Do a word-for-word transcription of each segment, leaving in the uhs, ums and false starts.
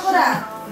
Sakura.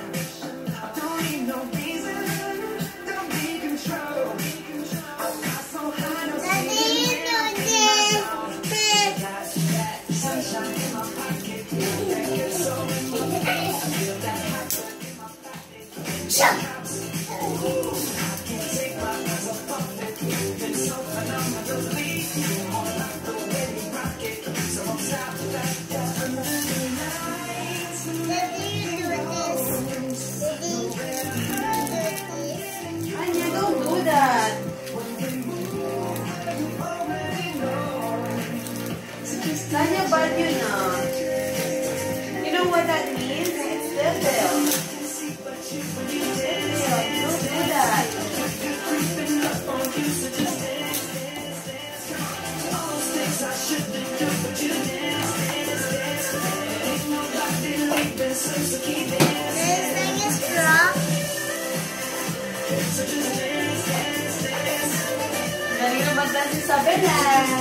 Tanya bad yun ah. You know what that means? It's devil. Devil, don't do that. This thing is rock. Galing naman na si Ysabelle.